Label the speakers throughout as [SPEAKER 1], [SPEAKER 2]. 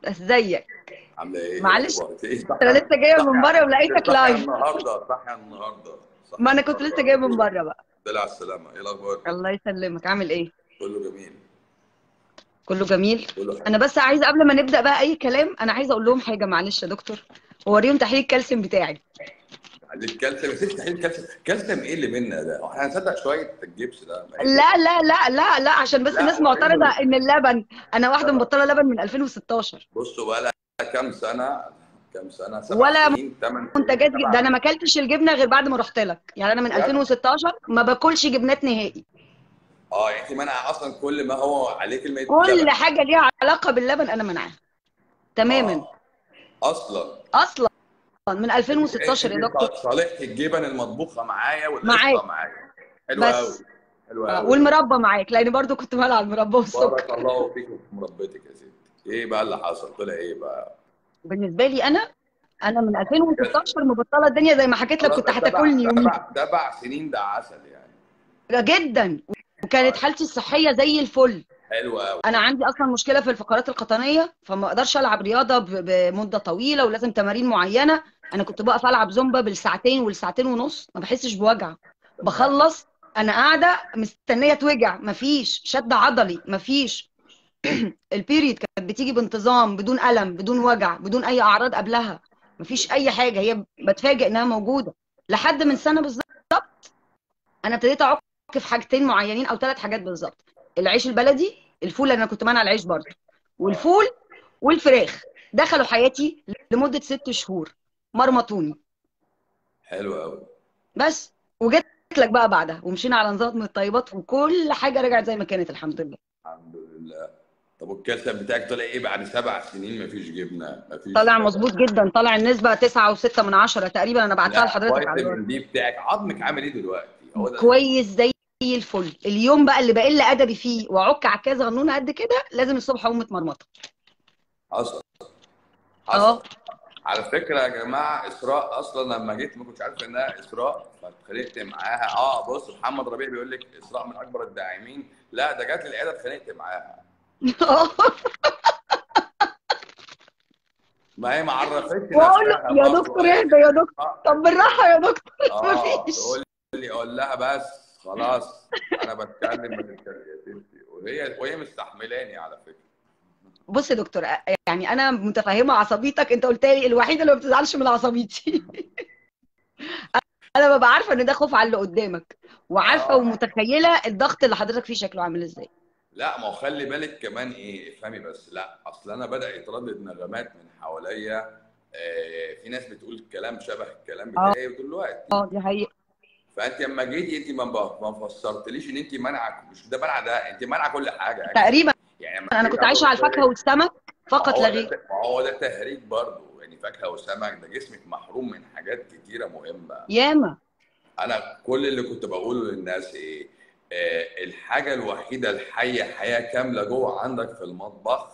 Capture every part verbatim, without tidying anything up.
[SPEAKER 1] ازيك؟
[SPEAKER 2] عامله ايه؟ ايه
[SPEAKER 1] معلش،
[SPEAKER 2] اخبارك؟ ايه
[SPEAKER 1] انا
[SPEAKER 2] صحيان
[SPEAKER 1] لسه جايه من بره
[SPEAKER 2] صحيان
[SPEAKER 1] ولقيتك
[SPEAKER 2] صحيان
[SPEAKER 1] لايف.
[SPEAKER 2] النهارده صحيان النهارده
[SPEAKER 1] ما
[SPEAKER 2] صحيان
[SPEAKER 1] انا كنت
[SPEAKER 2] النهارده
[SPEAKER 1] لسه
[SPEAKER 2] على
[SPEAKER 1] جايه من
[SPEAKER 2] طول.
[SPEAKER 1] بره بقى.
[SPEAKER 2] طلع على السلامه، ايه الاخبار؟
[SPEAKER 1] الله يسلمك، عامل ايه؟
[SPEAKER 2] كله جميل.
[SPEAKER 1] كله جميل.
[SPEAKER 2] كله
[SPEAKER 1] انا
[SPEAKER 2] حلو.
[SPEAKER 1] بس عايزه قبل ما نبدا بقى اي كلام، انا عايزه اقول لهم حاجه، معلش يا دكتور. اوريهم تحليل الكالسيوم بتاعي.
[SPEAKER 2] تحليل كالسيوم؟ مفيش تحليل كالسيوم. كالسيوم ايه اللي منا ده؟ هو احنا هنصدق شويه الجبس ده؟ ما ايه ده؟
[SPEAKER 1] لا لا لا لا لا، عشان بس
[SPEAKER 2] لا
[SPEAKER 1] الناس
[SPEAKER 2] وريني
[SPEAKER 1] معترضه
[SPEAKER 2] ال-
[SPEAKER 1] ان اللبن. انا واحده
[SPEAKER 2] لا.
[SPEAKER 1] مبطله لبن من ألفين وستاشر.
[SPEAKER 2] بصوا بقى لها كام سنه؟ كام سنه؟ سبع
[SPEAKER 1] ولا
[SPEAKER 2] سنين، ثمان سنين،
[SPEAKER 1] منتجات ج- ده
[SPEAKER 2] سبع
[SPEAKER 1] انا ما
[SPEAKER 2] سنين.
[SPEAKER 1] اكلتش الجبنه غير بعد ما رحت لك، يعني انا من
[SPEAKER 2] بجد؟
[SPEAKER 1] ألفين وستاشر ما باكلش جبنات نهائي.
[SPEAKER 2] اه يعني انت منع اصلا كل ما هو عليه كلمه
[SPEAKER 1] كل
[SPEAKER 2] لبن.
[SPEAKER 1] حاجه ليها علاقه باللبن انا منعاها تماما.
[SPEAKER 2] اه اصلا.
[SPEAKER 1] اصلا من
[SPEAKER 2] انت
[SPEAKER 1] ألفين وستاشر يا دكتور.
[SPEAKER 2] انت صالحت الجبن المطبوخه معايا والقشطه
[SPEAKER 1] معاك
[SPEAKER 2] معايا. حلو قوي.
[SPEAKER 1] بس.
[SPEAKER 2] حلو
[SPEAKER 1] آه،
[SPEAKER 2] قوي قوي.
[SPEAKER 1] والمربى معاك، لان برضو كنت مالعه المربى
[SPEAKER 2] بارك
[SPEAKER 1] والسكر.
[SPEAKER 2] الله فيك وفي مربيتك يا ستي. ايه بقى اللي حصل؟ طلع ايه بقى؟
[SPEAKER 1] بالنسبه لي انا، انا من ألفين وستاشر مبطله الدنيا زي ما حكيت لك،
[SPEAKER 2] خلاص،
[SPEAKER 1] كنت
[SPEAKER 2] ده سبع
[SPEAKER 1] هتاكلني يوميها.
[SPEAKER 2] سبع سبع سنين، ده عسل يعني.
[SPEAKER 1] جدا. وكانت
[SPEAKER 2] طيب.
[SPEAKER 1] حالتي الصحيه زي الفل.
[SPEAKER 2] حلو قوي.
[SPEAKER 1] انا عندي اصلا مشكله في الفقرات القطنيه، فما اقدرش العب رياضه ب- بمده طويله، ولازم تمارين معينه. انا كنت بقف العب زومبا بالساعتين والساعتين ونص، ما بحسش بوجع.
[SPEAKER 2] تمام.
[SPEAKER 1] بخلص انا قاعده مستنيه توجع، مفيش شد عضلي، مفيش. البيريد كانت بتيجي بانتظام، بدون الم، بدون وجع، بدون اي اعراض قبلها. مفيش اي حاجه، هي بتفاجئ انها موجوده. لحد من سنه بالظبط انا ابتديت اعك في حاجتين معينين او ثلاث حاجات بالظبط. العيش البلدي، الفول، لأن انا كنت مانعه العيش برضه،
[SPEAKER 2] اه.
[SPEAKER 1] والفول والفراخ دخلوا حياتي لمده ست شهور، مرمطوني.
[SPEAKER 2] حلو قوي.
[SPEAKER 1] بس. وجيت لك بقى بعدها، ومشينا على نظام من الطيبات، وكل حاجه رجعت زي ما كانت الحمد لله.
[SPEAKER 2] الحمد لله. طب والكالسيوم بتاعك طلع ايه بعد سبع سنين؟ مفيش جبنه، مفيش
[SPEAKER 1] طالع
[SPEAKER 2] لبن.
[SPEAKER 1] مظبوط جدا، طالع النسبه تسعة وستة من عشرة تقريبا، انا بعتها
[SPEAKER 2] لا،
[SPEAKER 1] لحضرتك على الواتس.
[SPEAKER 2] فيتامين دي بتاعك، عظمك عامل ايه دلوقتي؟ هو ده اللي
[SPEAKER 1] كويس زي الفل. اليوم بقى اللي بقل ادبي فيه واعك عكاز غنونه قد كده، لازم الصبح اقوم متمرمطه.
[SPEAKER 2] حصل.
[SPEAKER 1] اه.
[SPEAKER 2] حصل. على فكرة يا جماعة، إسراء أصلا لما جيت ما كنتش عارف إنها إسراء، فاتخانقت معاها. أه بص، محمد ربيع بيقول لك إسراء من أكبر الداعمين. لا، ده جات لي العيادة اتخانقت معاها. ما هي ما عرفتش
[SPEAKER 1] واقول له
[SPEAKER 2] نفسها
[SPEAKER 1] يا
[SPEAKER 2] برضه،
[SPEAKER 1] دكتور
[SPEAKER 2] قالت
[SPEAKER 1] اهدى
[SPEAKER 2] لي
[SPEAKER 1] يا دكتور. طب
[SPEAKER 2] إسراء.
[SPEAKER 1] بالراحه يا دكتور.
[SPEAKER 2] أه
[SPEAKER 1] مفيش.
[SPEAKER 2] تقول لي، أقول لها بس خلاص أنا بتكلم، ما تتكلم يا ستي. وهي وهي مستحملاني على فكرة.
[SPEAKER 1] بص يا دكتور، يعني انا متفهمه عصبيتك، انت قلت لي الوحيده اللي ما بتزعلش من عصبيتي. انا ببقى عارفه ان ده خوف على اللي قدامك، وعارفه
[SPEAKER 2] أه.
[SPEAKER 1] ومتخيله الضغط اللي حضرتك فيه شكله عامل ازاي.
[SPEAKER 2] لا، ما هو خلي بالك كمان ايه، افهمي بس. لا، اصل انا بدأ يتردد نغمات من حواليا. آه، في ناس بتقول كلام شبه الكلام
[SPEAKER 1] اه.
[SPEAKER 2] بتاعي دلوقتي.
[SPEAKER 1] اه دي حقيقه.
[SPEAKER 2] فانت لما جيتي انت ما ما فسرتليش ان انت مانعه، مش ده منع، ده انت مانعه كل حاجه اكشلي.
[SPEAKER 1] تقريبا.
[SPEAKER 2] يعني لما
[SPEAKER 1] انا
[SPEAKER 2] جيت
[SPEAKER 1] كنت
[SPEAKER 2] ابص
[SPEAKER 1] عايشه على الفاكهه
[SPEAKER 2] لك،
[SPEAKER 1] والسمك
[SPEAKER 2] ما
[SPEAKER 1] فقط
[SPEAKER 2] هو
[SPEAKER 1] لا
[SPEAKER 2] ده
[SPEAKER 1] غير.
[SPEAKER 2] ما هو ده تهريج برضه. يعني فاكهه وسمك، ده جسمك محروم من حاجات كتيره مهمه.
[SPEAKER 1] ياما.
[SPEAKER 2] انا كل اللي كنت بقوله للناس ايه؟ آه الحاجه الوحيده الحيه، حياه كامله جوه عندك في المطبخ،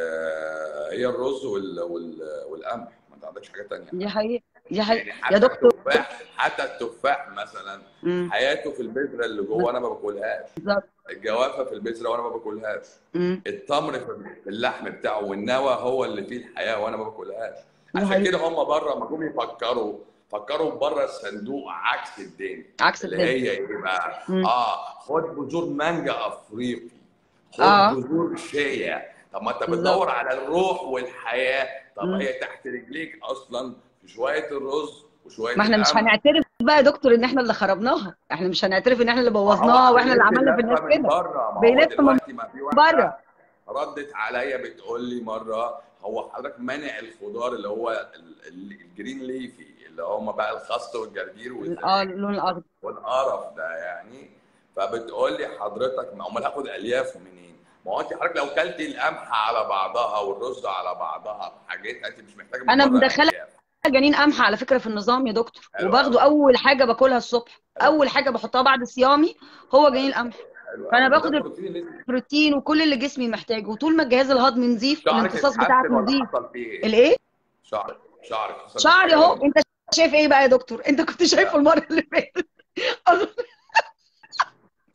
[SPEAKER 2] آه هي الرز وال وال والقمح. ما انت عندكش حاجه تانية.
[SPEAKER 1] دي حقيقه. دي حقيقه
[SPEAKER 2] يعني
[SPEAKER 1] يا
[SPEAKER 2] حتى
[SPEAKER 1] دكتور.
[SPEAKER 2] التفاح، حتى التفاح مثلا،
[SPEAKER 1] امم.
[SPEAKER 2] حياته في البذره اللي جوه، انا ما باكلهاش.
[SPEAKER 1] بالظبط.
[SPEAKER 2] الجوافه في البذره وانا ما باكلهاش.
[SPEAKER 1] امم.
[SPEAKER 2] التمر في اللحم بتاعه، والنوى هو اللي فيه الحياه وانا ما باكلهاش.
[SPEAKER 1] دي
[SPEAKER 2] عشان
[SPEAKER 1] حقيقه.
[SPEAKER 2] كده هم بره لما جم يفكروا، فكروا بره الصندوق عكس الدنيا.
[SPEAKER 1] عكس
[SPEAKER 2] اللي
[SPEAKER 1] الدنيا.
[SPEAKER 2] هي ايه بقى؟
[SPEAKER 1] امم.
[SPEAKER 2] اه خد بذور مانجا افريقي، خد
[SPEAKER 1] اه.
[SPEAKER 2] بذور شيا. طب ما انت
[SPEAKER 1] بالظبط.
[SPEAKER 2] بتدور على الروح والحياه، طب
[SPEAKER 1] امم.
[SPEAKER 2] هي تحت رجليك اصلا في شويه الرز وشويه
[SPEAKER 1] ما احنا مش
[SPEAKER 2] القمح.
[SPEAKER 1] هنعترف بقى يا دكتور ان احنا اللي خربناها، احنا مش هنعترف ان احنا اللي
[SPEAKER 2] ما هو
[SPEAKER 1] بوظناها واحنا اللي
[SPEAKER 2] بيلف
[SPEAKER 1] عملنا في
[SPEAKER 2] اللفه
[SPEAKER 1] الناس
[SPEAKER 2] من
[SPEAKER 1] كده.
[SPEAKER 2] بره. ما هو
[SPEAKER 1] بيلف من
[SPEAKER 2] دلوقتي ما في واحده
[SPEAKER 1] بره.
[SPEAKER 2] ردت عليا بتقول لي مره: هو حضرتك مانع الخضار اللي هو ال- ال- الجرين ليفي، اللي هم بقى الخس والجرجير
[SPEAKER 1] اه
[SPEAKER 2] والزبادي
[SPEAKER 1] اللون الاخضر.
[SPEAKER 2] والقرف ده يعني. فبتقول لي حضرتك، ما امال هاخد الياف منين؟ ما هو انت حضرتك لو كلتي القمح على بعضها والرز على بعضها بحاجتها، انت مش محتاجه من
[SPEAKER 1] انا
[SPEAKER 2] بره
[SPEAKER 1] مدخله
[SPEAKER 2] الياف.
[SPEAKER 1] جنين قمح على فكره في النظام يا دكتور،
[SPEAKER 2] حلو قوي.
[SPEAKER 1] وباخده اول حاجه باكلها الصبح،
[SPEAKER 2] حلو.
[SPEAKER 1] اول حاجه بحطها بعد صيامي هو جنين
[SPEAKER 2] حلو.
[SPEAKER 1] القمح.
[SPEAKER 2] حلو
[SPEAKER 1] فانا
[SPEAKER 2] قوي. ما ده
[SPEAKER 1] باخد
[SPEAKER 2] البروتين اللي انت.
[SPEAKER 1] البروتين وكل اللي جسمي محتاجه، وطول ما الجهاز الهضمي نظيف
[SPEAKER 2] شعرك
[SPEAKER 1] الامتصاص بتاعك
[SPEAKER 2] اتحسن ولا
[SPEAKER 1] نظيف.
[SPEAKER 2] حصل فيه ايه؟
[SPEAKER 1] الايه؟
[SPEAKER 2] شعرك شعرك حصل فيه
[SPEAKER 1] شعري
[SPEAKER 2] حاجه
[SPEAKER 1] اهو،
[SPEAKER 2] ولا؟
[SPEAKER 1] انت شايف ايه بقى يا دكتور؟ انت كنت شايفه
[SPEAKER 2] لا،
[SPEAKER 1] المره اللي فاتت.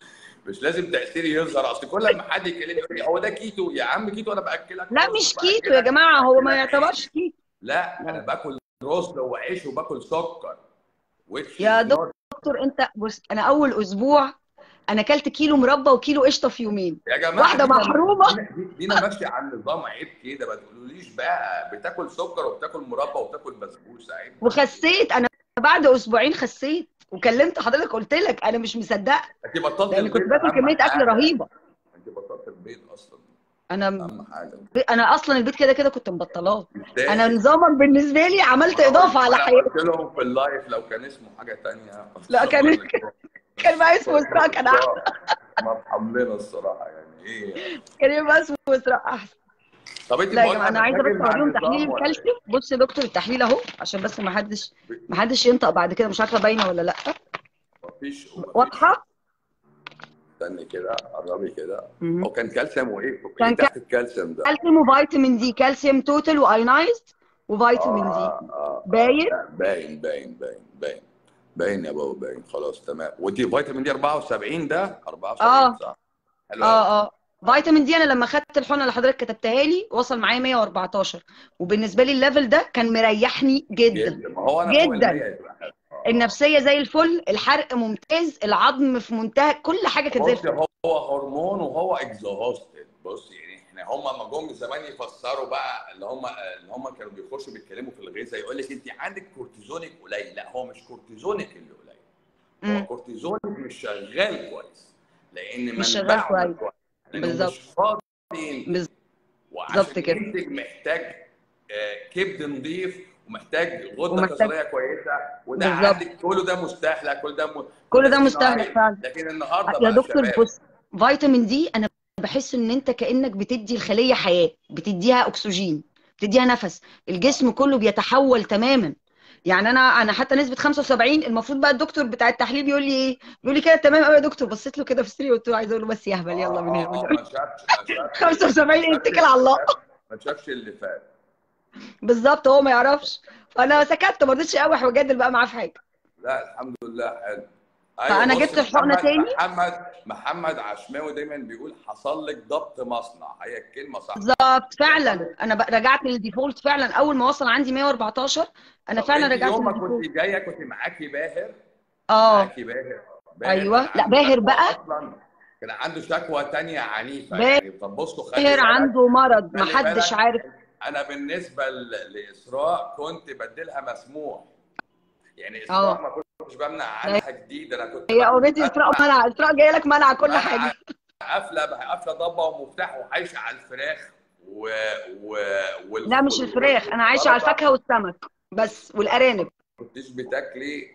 [SPEAKER 2] مش لازم تاثيري يظهر. اصل كل ما حد يكلمني يقول لي هو ده كيتو يا عم، كيتو انا باكلك
[SPEAKER 1] لا
[SPEAKER 2] رز
[SPEAKER 1] مش كيتو يا
[SPEAKER 2] وباكلك
[SPEAKER 1] جماعه، هو ما
[SPEAKER 2] باكلك
[SPEAKER 1] يعتبرش
[SPEAKER 2] عيش.
[SPEAKER 1] كيتو.
[SPEAKER 2] لا انا
[SPEAKER 1] لا.
[SPEAKER 2] باكل رز وعيش وباكل سكر which
[SPEAKER 1] يا
[SPEAKER 2] is not.
[SPEAKER 1] دكتور انت بص، انا اول اسبوع انا اكلت كيلو مربى وكيلو قشطه في يومين.
[SPEAKER 2] يا جماعه
[SPEAKER 1] واحده
[SPEAKER 2] دينا
[SPEAKER 1] محرومه
[SPEAKER 2] دينا دينا ماشيه على النظام، عيب كده. ما تقولوليش بقى بتاكل سكر وبتاكل مربى وبتاكل بسبوسه، عيب بقى كده.
[SPEAKER 1] وخسيت انا بعد اسبوعين، خسيت وكلمت حضرتك قلت لك انا مش مصدقه،
[SPEAKER 2] انت بطلت
[SPEAKER 1] لان كنت
[SPEAKER 2] البيض
[SPEAKER 1] باكل
[SPEAKER 2] اهم
[SPEAKER 1] كميه اكل
[SPEAKER 2] حاجه.
[SPEAKER 1] رهيبه.
[SPEAKER 2] انت بطلت البيض اصلا،
[SPEAKER 1] انا
[SPEAKER 2] اهم حاجه.
[SPEAKER 1] انا اصلا البيت كده كده كنت مبطلاه. انا
[SPEAKER 2] يستاهل.
[SPEAKER 1] نظامك بالنسبه لي عملت
[SPEAKER 2] انا قلت
[SPEAKER 1] اضافه على
[SPEAKER 2] انا
[SPEAKER 1] حياتي.
[SPEAKER 2] قلت لهم في اللايف لو كان اسمه حاجه ثانيه
[SPEAKER 1] لا كان كان بقى اسمه اسراء كان احسن.
[SPEAKER 2] مرحب لنا الصراحه يعني ايه.
[SPEAKER 1] كان يبقى اسمه اسراء احسن.
[SPEAKER 2] طب انت
[SPEAKER 1] لا يا
[SPEAKER 2] مواجهه
[SPEAKER 1] جماعه انا عايزه بس
[SPEAKER 2] مشاكل مع
[SPEAKER 1] اوريهم تحليل
[SPEAKER 2] النظام ولا ايه؟
[SPEAKER 1] الكالسيوم. بص يا دكتور التحليل اهو، عشان بس ما حدش ما حدش ينطق بعد كده، مش عارفه باينه ولا لا.
[SPEAKER 2] مفيش ومفيش.
[SPEAKER 1] واضحه.
[SPEAKER 2] استني كده، قربي كده.
[SPEAKER 1] مهم.
[SPEAKER 2] هو كان كالسيوم وايه؟
[SPEAKER 1] كان
[SPEAKER 2] ايه تحت الكالسيوم ده؟
[SPEAKER 1] كالسيوم وفيتامين دي، كالسيوم توتال واينايزد
[SPEAKER 2] اه
[SPEAKER 1] وفيتامين دي.
[SPEAKER 2] اه اه اه
[SPEAKER 1] باين.
[SPEAKER 2] لا باين باين باين باين باين يا بابا باين. خلاص تمام. ودي فيتامين دي أربعة وسبعين، ده أربعة وسبعين
[SPEAKER 1] اه
[SPEAKER 2] صح؟ حلو قوي.
[SPEAKER 1] اه اه فيتامين دي انا لما خدت الحقنه اللي حضرتك كتبتها لي وصل معايا مية واربعتاشر، وبالنسبه لي الليفل ده كان مريحني جدا
[SPEAKER 2] جدا، ما هو انا فوق ال
[SPEAKER 1] جدا.
[SPEAKER 2] مية يبقى حلو. اه اه.
[SPEAKER 1] النفسيه زي الفل، الحرق ممتاز، العظم في منتهى، كل حاجه كانت زي
[SPEAKER 2] بص
[SPEAKER 1] الفل.
[SPEAKER 2] هو هرمون وهو اكزوستد. بص يعني احنا هم لما جم زمان يفسروا بقى اللي هم اللي هم كانوا بيخشوا بيتكلموا في الغذاء يقول لك انت عندك كورتيزونك قليل. لا هو مش كورتيزونك اللي قليل، هو
[SPEAKER 1] امم
[SPEAKER 2] كورتيزونك مش شغال كويس لان
[SPEAKER 1] مش شغال
[SPEAKER 2] منبعه مش
[SPEAKER 1] كويس.
[SPEAKER 2] كويس، لانه مش
[SPEAKER 1] بالظبط.
[SPEAKER 2] فاضي ينتج.
[SPEAKER 1] بالظبط
[SPEAKER 2] وعشان
[SPEAKER 1] كده.
[SPEAKER 2] ينتج محتاج آه، كبد نظيف ومحتاج غده
[SPEAKER 1] ومحتاج.
[SPEAKER 2] كظريه كويسه، وده
[SPEAKER 1] بالظبط.
[SPEAKER 2] عندك كله ده مستهلك، كل ده م...
[SPEAKER 1] كل
[SPEAKER 2] وده
[SPEAKER 1] ده مستهلك
[SPEAKER 2] صناعي.
[SPEAKER 1] فعلا.
[SPEAKER 2] لكن النهارده
[SPEAKER 1] يا
[SPEAKER 2] بقى
[SPEAKER 1] دكتور
[SPEAKER 2] شباب.
[SPEAKER 1] بص، فيتامين دي انا بحس ان انت كانك بتدي الخليه حياه، بتديها اكسجين، بتديها نفس، الجسم كله بيتحول تماما. يعني انا انا حتى نسبه خمسة وسبعين، المفروض بقى الدكتور بتاع التحليل بيقول لي ايه، بيقول لي كده تمام قوي يا دكتور. بصيت له كده في السرير قلت له عايز اقول له بس يهبل يلا
[SPEAKER 2] اه
[SPEAKER 1] من هنا
[SPEAKER 2] اه
[SPEAKER 1] من
[SPEAKER 2] اه
[SPEAKER 1] هنا.
[SPEAKER 2] ما شافش ما شافش ما
[SPEAKER 1] خمسة وسبعين
[SPEAKER 2] شافش
[SPEAKER 1] اتكل على
[SPEAKER 2] اللي
[SPEAKER 1] الله.
[SPEAKER 2] فات. ما شافش اللي فات.
[SPEAKER 1] بالظبط، هو ما يعرفش. فانا سكت، ما رضيتش اقاوح واجادل بقى معاه في حاجه.
[SPEAKER 2] لا الحمد لله حلو. ايوه
[SPEAKER 1] فانا
[SPEAKER 2] بص
[SPEAKER 1] جبت الحقنه
[SPEAKER 2] محمد
[SPEAKER 1] تاني.
[SPEAKER 2] محمد محمد عشماوي دايما بيقول حصل لك ضبط مصنع، هي الكلمه صح.
[SPEAKER 1] بالظبط
[SPEAKER 2] حصل
[SPEAKER 1] فعلا،
[SPEAKER 2] لك.
[SPEAKER 1] انا بقى رجعت للديفولت فعلا اول ما وصل عندي مية واربعتاشر. انا
[SPEAKER 2] طب
[SPEAKER 1] فعلا
[SPEAKER 2] انت
[SPEAKER 1] رجعت
[SPEAKER 2] يوم ما كنت
[SPEAKER 1] للديفولت.
[SPEAKER 2] جايه كنت معاكي باهر.
[SPEAKER 1] اه.
[SPEAKER 2] معاكي باهر. باهر كان
[SPEAKER 1] ايوه لا
[SPEAKER 2] عنده
[SPEAKER 1] باهر
[SPEAKER 2] شكوى
[SPEAKER 1] بقى.
[SPEAKER 2] اصلا. كان عنده شكوى تانية عنيفه
[SPEAKER 1] باهر
[SPEAKER 2] يعني. طب بصوا خلي بالك.
[SPEAKER 1] عنده مرض
[SPEAKER 2] خلي
[SPEAKER 1] محدش
[SPEAKER 2] بالك.
[SPEAKER 1] عارف.
[SPEAKER 2] انا بالنسبه ل- لاسراء كنت بديلها مسموح. يعني اسراء
[SPEAKER 1] اه.
[SPEAKER 2] ما كنتش بمنع عنها جديد، انا كنت
[SPEAKER 1] هي
[SPEAKER 2] بعمل
[SPEAKER 1] اوريدي اسراء منع، اسراء جايه لك منع كل
[SPEAKER 2] منع
[SPEAKER 1] حاجه.
[SPEAKER 2] قافله قافله ضبه ومفتاح وعايشه على الفراخ و... و... وال...
[SPEAKER 1] لا مش
[SPEAKER 2] وال... وال...
[SPEAKER 1] الفراخ، انا عايشه على
[SPEAKER 2] والسلطه.
[SPEAKER 1] الفاكهه والسمك بس والارانب.
[SPEAKER 2] ما كنتش بتاكلي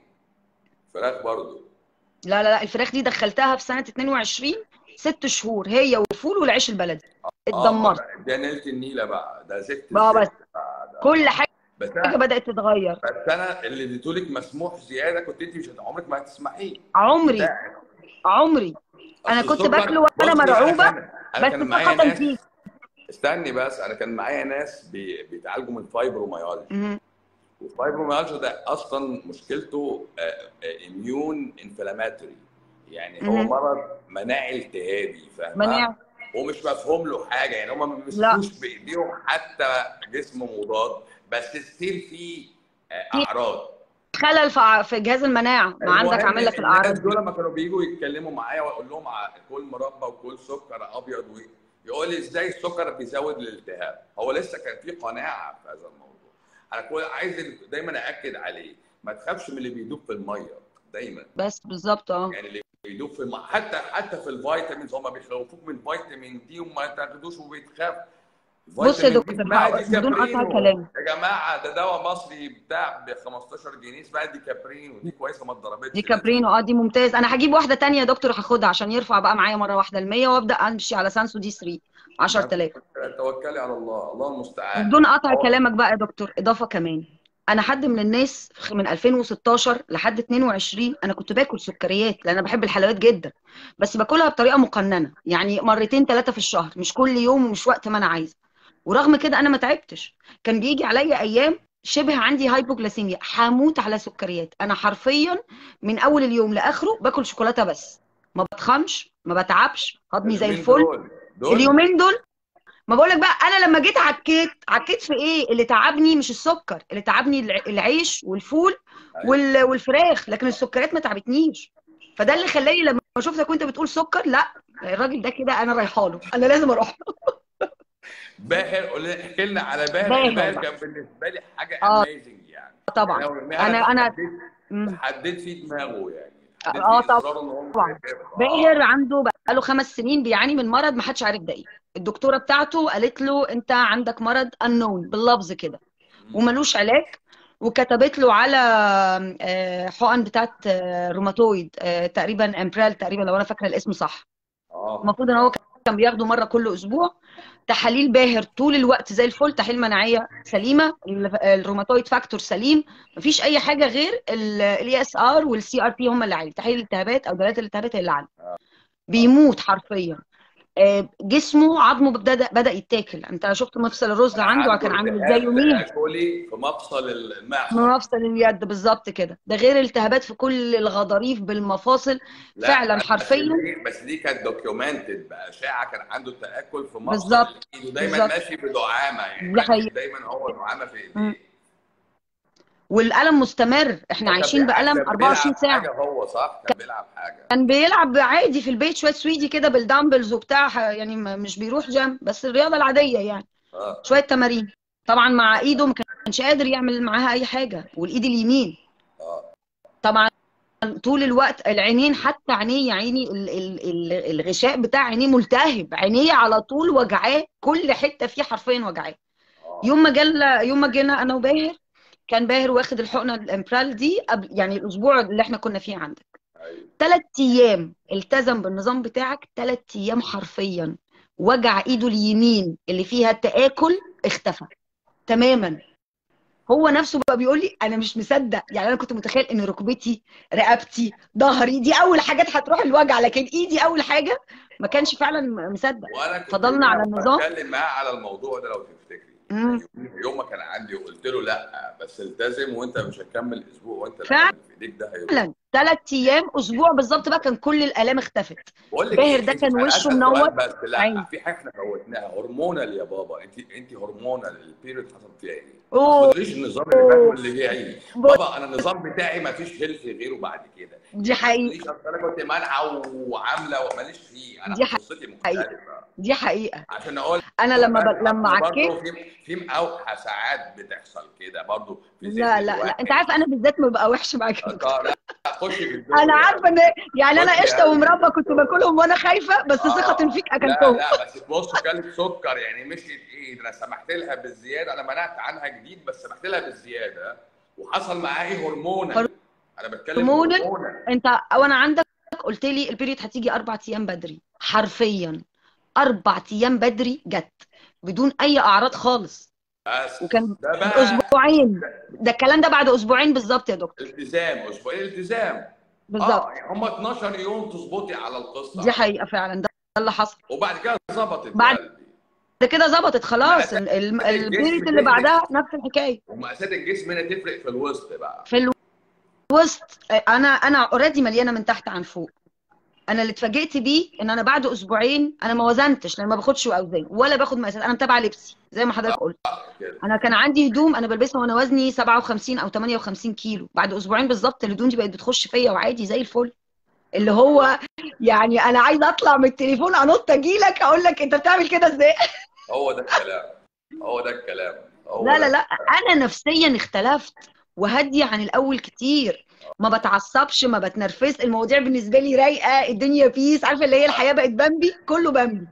[SPEAKER 2] فراخ برضو.
[SPEAKER 1] لا لا لا الفراخ دي دخلتها في سنه اتنين وعشرين، ست شهور هي والفول والعيش البلدي.
[SPEAKER 2] اه ما
[SPEAKER 1] اتدمرت
[SPEAKER 2] ده ده نيلت النيله بقى، ده زفت
[SPEAKER 1] بقى. بس
[SPEAKER 2] الزفت بقى ده.
[SPEAKER 1] كل حاجه
[SPEAKER 2] بس انا
[SPEAKER 1] بدات تتغير.
[SPEAKER 2] بس انا اللي اديتهولك مسموح زياده كنت انت مش عمرك ما هتسمحيه
[SPEAKER 1] عمري
[SPEAKER 2] بتاعك.
[SPEAKER 1] عمري انا
[SPEAKER 2] اصل
[SPEAKER 1] كنت باكله
[SPEAKER 2] السكر
[SPEAKER 1] وانا
[SPEAKER 2] بصي انا
[SPEAKER 1] مرعوبه،
[SPEAKER 2] كان انا
[SPEAKER 1] بس
[SPEAKER 2] كان معايا
[SPEAKER 1] سقطا
[SPEAKER 2] ناس.
[SPEAKER 1] فيه.
[SPEAKER 2] استني بس، انا كان معايا ناس بي... بيتعالجوا من فايبروميالجيا.
[SPEAKER 1] مهم.
[SPEAKER 2] والفايبروميالجيا ده اصلا مشكلته اميون انفلاماتوري، يعني هو
[SPEAKER 1] مهم.
[SPEAKER 2] مرض مناعي التهابي فاهمه.
[SPEAKER 1] مناعه.
[SPEAKER 2] ومش مفهوم له حاجه يعني، هم ما
[SPEAKER 1] لا
[SPEAKER 2] بيمسكوش بايديهم حتى جسم مضاد، بس ستيل في آه،
[SPEAKER 1] في
[SPEAKER 2] اعراض.
[SPEAKER 1] خلل في ع- في جهاز المناعه، ما عندك
[SPEAKER 2] المهم
[SPEAKER 1] عامل لك
[SPEAKER 2] الناس
[SPEAKER 1] الاعراض
[SPEAKER 2] دول
[SPEAKER 1] دي.
[SPEAKER 2] لما كانوا بييجوا يتكلموا معايا واقول لهم ع- كل مربى وكل سكر ابيض و... يقول لي ازاي السكر بيزود الالتهاب. هو لسه كان في قناعه في هذا الموضوع. انا كل عايز دايما ااكد عليه، ما تخافش من اللي بيدوب في الميه دايما.
[SPEAKER 1] بس بالظبط اه.
[SPEAKER 2] يعني اللي بيدوب في الميه حتى حتى في الفيتامينز هم بيخوفوك من فيتامين دي وما تاخدوش وبيتخاف.
[SPEAKER 1] بص يا
[SPEAKER 2] فيتامين دي
[SPEAKER 1] دكتور
[SPEAKER 2] اسمها
[SPEAKER 1] هقول-
[SPEAKER 2] دي
[SPEAKER 1] بدون قطع
[SPEAKER 2] كابرينو
[SPEAKER 1] كلام.
[SPEAKER 2] يا جماعه، ده دواء مصري بتاع ب خمستاشر جنيه اسمها دي كابرينو، دي كويسه ما
[SPEAKER 1] دي
[SPEAKER 2] اتضربتش لسه.
[SPEAKER 1] كابرينو اه، دي ممتاز. انا هجيب واحده تانية يا دكتور هاخدها عشان يرفع بقى معايا مره واحده ال مية، وابدا امشي على سانسو دي ثلاثة
[SPEAKER 2] ما فيش
[SPEAKER 1] عشرة آلاف.
[SPEAKER 2] مشكلة، توكلي على الله، الله المستعان.
[SPEAKER 1] وبدون قطع
[SPEAKER 2] هو
[SPEAKER 1] كلامك بقى يا دكتور، اضافه كمان، انا حد من الناس من ألفين وستاشر لحد اتنين وعشرين انا كنت باكل سكريات لان انا بحب الحلويات جدا، بس باكلها بطريقه مقننه، يعني مرتين ثلاثه في الشهر، مش كل يوم ومش وقت ما انا عايزه. ورغم كده انا ما تعبتش. كان بيجي عليا ايام شبه عندي هايبوجلاسيميا، هموت على سكريات. انا حرفيا من اول اليوم لاخره باكل شوكولاته بس، ما بتخنش، ما بتعبش، هضمي زي
[SPEAKER 2] اليومين
[SPEAKER 1] الفل.
[SPEAKER 2] دول دول
[SPEAKER 1] اليومين دول ما بقولك بقى، انا لما جيت عكيت عكيت في ايه؟ اللي تعبني مش السكر، اللي تعبني الع- العيش والفول
[SPEAKER 2] ايوه
[SPEAKER 1] وال... والفراخ، لكن السكريات ما تعبتنيش. فده اللي
[SPEAKER 2] صح.
[SPEAKER 1] خلاني لما شفتك وانت بتقول سكر، لا الراجل ده كده انا رايحه له، انا لازم اروح له.
[SPEAKER 2] باهر، قول لي- احكي لنا على باهر، لان
[SPEAKER 1] باهر
[SPEAKER 2] باهر
[SPEAKER 1] بقى.
[SPEAKER 2] كان بالنسبه لي حاجه
[SPEAKER 1] اه
[SPEAKER 2] اميزنج يعني.
[SPEAKER 1] طبعا.
[SPEAKER 2] يعني انا
[SPEAKER 1] انا
[SPEAKER 2] فعلا
[SPEAKER 1] انا
[SPEAKER 2] اتحديت
[SPEAKER 1] مم.
[SPEAKER 2] اتحديت فيه دماغه، يعني اتحديت
[SPEAKER 1] اه
[SPEAKER 2] فيه اصراره ان هو مش
[SPEAKER 1] طبعا.
[SPEAKER 2] هيخف.
[SPEAKER 1] باهر
[SPEAKER 2] اه.
[SPEAKER 1] عنده بقاله خمس سنين بيعاني من مرض ما حدش عارف ده ايه. الدكتوره بتاعته قالت له انت عندك مرض unknown باللفظ كده،
[SPEAKER 2] مم.
[SPEAKER 1] وملوش علاج. وكتبت له على آه، حقن بتاعت آه، روماتويد، آه، تقريبا امبرال تقريبا لو انا فاكره الاسم صح.
[SPEAKER 2] اه.
[SPEAKER 1] المفروض ان هو
[SPEAKER 2] اه.
[SPEAKER 1] كان بياخده مره كل اسبوع. تحاليل باهر طول الوقت زي الفل، تحاليل مناعيه سليمه، ال- الروماتويد فاكتور سليم، مفيش اي حاجه غير الاي اس ار والسي ار بي هم اللي عالي، تحاليل الالتهابات او دلالات الالتهابات هي اللي عاليه.
[SPEAKER 2] اه.
[SPEAKER 1] بيموت حرفيا. آه، جسمه عظمه بدأ بدأ يتاكل. انت شفت مفصل الرز عنده
[SPEAKER 2] عنده
[SPEAKER 1] كان عامل ازاي
[SPEAKER 2] التهاب
[SPEAKER 1] يوميها؟
[SPEAKER 2] تآكلي في مفصل المعصم.
[SPEAKER 1] مفصل اليد بالظبط كده، ده غير التهابات في كل الغضاريف بالمفاصل.
[SPEAKER 2] لا
[SPEAKER 1] فعلا
[SPEAKER 2] بس
[SPEAKER 1] حرفيا.
[SPEAKER 2] دي بس دي كانت دوكيومنتد باشعه، كان عنده تآكل في مفصل
[SPEAKER 1] بالظبط
[SPEAKER 2] الايد، ودايما
[SPEAKER 1] بالظبط.
[SPEAKER 2] ماشي بدعامه، يعني
[SPEAKER 1] دي
[SPEAKER 2] ماشي
[SPEAKER 1] حقيقة.
[SPEAKER 2] دايما هو دعامه في
[SPEAKER 1] مم.
[SPEAKER 2] ايديه.
[SPEAKER 1] والألم مستمر، احنا
[SPEAKER 2] هو كان
[SPEAKER 1] عايشين
[SPEAKER 2] بيلعب
[SPEAKER 1] بألم
[SPEAKER 2] كان بيلعب
[SPEAKER 1] أربعة وعشرين ساعة.
[SPEAKER 2] حاجه، هو صح كان بيلعب حاجه.
[SPEAKER 1] كان بيلعب عادي في البيت شوية سويدي كده بالدامبلز وبتاع، يعني ما- مش بيروح جيم، بس الرياضة العادية يعني،
[SPEAKER 2] اه.
[SPEAKER 1] شوية تمارين. طبعا مع ايده ما كانش قادر يعمل معاها اي حاجة، والايد اليمين
[SPEAKER 2] اه.
[SPEAKER 1] طبعا طول الوقت العينين، حتى عينيه يا عيني ال- ال- ال- الغشاء بتاع عينيه ملتهب، عينيه على طول وجعاه، كل حتة فيه حرفيا وجعاه.
[SPEAKER 2] اه.
[SPEAKER 1] يوم ما جل يوم ما جينا انا وباهر، كان باهر واخد الحقنه الامبرال دي قبل، يعني الاسبوع اللي احنا كنا فيه عندك.
[SPEAKER 2] ايوه.
[SPEAKER 1] ثلاث ايام التزم بالنظام بتاعك، ثلاث ايام حرفيا وجع ايده اليمين اللي فيها التآكل اختفى تماما. هو نفسه بقى بيقول لي انا مش مصدق، يعني انا كنت متخيل ان ركبتي، رقبتي، ظهري دي اول حاجات هتروح الوجع، لكن ايدي اول حاجه. ما كانش فعلا مصدق.
[SPEAKER 2] وانا كنت
[SPEAKER 1] فضلنا على
[SPEAKER 2] يوميها
[SPEAKER 1] النظام.
[SPEAKER 2] بتكلم معاه على الموضوع ده لو تفتكري،
[SPEAKER 1] امم
[SPEAKER 2] يعني يوم ما كان عندي وقلت له لا بس التزم، وانت مش هتكمل اسبوع وانت الالم
[SPEAKER 1] فعلا
[SPEAKER 2] اللي في ايديك ده هيروح.
[SPEAKER 1] ثلاث ايام اسبوع بالظبط بقى كان كل الالام اختفت.
[SPEAKER 2] بقول لك
[SPEAKER 1] باهر ده
[SPEAKER 2] ايه، انت
[SPEAKER 1] كان
[SPEAKER 2] انا
[SPEAKER 1] وشه
[SPEAKER 2] اسال
[SPEAKER 1] منور.
[SPEAKER 2] سؤال بس، لا
[SPEAKER 1] عين.
[SPEAKER 2] في حاجه احنا فوتناها، هرمونال يا بابا، انت انت هرمونال البيريود حصل فيها ايه؟ اصل ما
[SPEAKER 1] اوه.
[SPEAKER 2] تقوليش النظام اللي فات واللي جاي.
[SPEAKER 1] بص،
[SPEAKER 2] بابا انا النظام بتاعي ما فيش هيلث غيره بعد كده،
[SPEAKER 1] دي
[SPEAKER 2] يعني ما تقوليش
[SPEAKER 1] حقيقه.
[SPEAKER 2] اصل انا كنت مانعه وعامله وماليش فيه، انا
[SPEAKER 1] دي
[SPEAKER 2] قصتي
[SPEAKER 1] حقيقه.
[SPEAKER 2] مختلفه.
[SPEAKER 1] دي حقيقه.
[SPEAKER 2] عشان اقول
[SPEAKER 1] انا
[SPEAKER 2] لك
[SPEAKER 1] لما ب...
[SPEAKER 2] بقى
[SPEAKER 1] لما
[SPEAKER 2] الحقن
[SPEAKER 1] عكيت.
[SPEAKER 2] برضه في في مقاوحه ساعات بتحصل كده برضه في ذهن
[SPEAKER 1] لا لا لا، انت عارف
[SPEAKER 2] الواحد.
[SPEAKER 1] انا بالذات ببقى وحش معاك يا
[SPEAKER 2] طب
[SPEAKER 1] دكتور.
[SPEAKER 2] لا خشي في
[SPEAKER 1] انا
[SPEAKER 2] الدغري
[SPEAKER 1] عارفه
[SPEAKER 2] قوي.
[SPEAKER 1] ان، يعني انا
[SPEAKER 2] خشي
[SPEAKER 1] قشطه
[SPEAKER 2] قوي في
[SPEAKER 1] ومربى كنت
[SPEAKER 2] الدغري.
[SPEAKER 1] باكلهم وانا خايفه، بس ثقه
[SPEAKER 2] اه
[SPEAKER 1] فيك
[SPEAKER 2] لا
[SPEAKER 1] اكلتهم.
[SPEAKER 2] لا بس بص كلت سكر يعني مشيت ايه، انا سمحت لها بالزياده، انا منعت عنها جديد بس سمحت لها بالزياده، وحصل معاها ايه هرمونال. انا بتكلم
[SPEAKER 1] هرمونال.
[SPEAKER 2] هرمونال.
[SPEAKER 1] انت وانا عندك قلت لي البيريود هتيجي اربع ايام بدري، حرفيا اربع ايام بدري جت بدون اي اعراض خالص.
[SPEAKER 2] بس
[SPEAKER 1] وكان
[SPEAKER 2] ده بقى
[SPEAKER 1] باسبوعين، ده الكلام ده بعد اسبوعين بالظبط يا دكتور.
[SPEAKER 2] التزام، اسبوعين التزام. اه
[SPEAKER 1] بالظبط.
[SPEAKER 2] يعني هم اتناشر يوم تظبطي على
[SPEAKER 1] دي
[SPEAKER 2] القصه على
[SPEAKER 1] حقيقه
[SPEAKER 2] طول،
[SPEAKER 1] فعلا، ده اللي حصل.
[SPEAKER 2] وبعد كده ظبطت يا
[SPEAKER 1] بعد
[SPEAKER 2] قلبي.
[SPEAKER 1] كده ظبطت خلاص،
[SPEAKER 2] مقاسات
[SPEAKER 1] ال- ال-
[SPEAKER 2] الجسم
[SPEAKER 1] البيريود اللي
[SPEAKER 2] تفرق،
[SPEAKER 1] بعدها نفس الحكايه.
[SPEAKER 2] ومقاسات الجسم هنا تفرق في الوسط بقى.
[SPEAKER 1] في الوسط انا انا اوريدي مليانه من تحت عن فوق. انا اللي اتفاجئت بيه ان انا بعد اسبوعين انا ما وزنتش، لان ما باخدش اوزان ولا باخد مقاسات، انا متابعه لبسي زي ما حضرتك قلت.
[SPEAKER 2] كده.
[SPEAKER 1] انا كان عندي هدوم انا بلبسها وانا وزني سبعة وخمسين او ثمانية وخمسين كيلو، بعد اسبوعين بالظبط الهدوم دي بقت بتخش فيا وعادي زي الفل. اللي هو يعني انا عايزه اطلع من التليفون انط اجي لك اقول لك انت بتعمل كده ازاي.
[SPEAKER 2] هو ده الكلام، هو ده الكلام، هو
[SPEAKER 1] لا
[SPEAKER 2] ده
[SPEAKER 1] لا لا،
[SPEAKER 2] الكلام.
[SPEAKER 1] انا نفسيا اختلفت وهاديه عن الاول كتير. ما بتعصبش، ما بتنرفز، المواضيع بالنسبه لي رايقه، الدنيا بيس، عارفه اللي هي الحياه بقت بامبي، كله بامبي.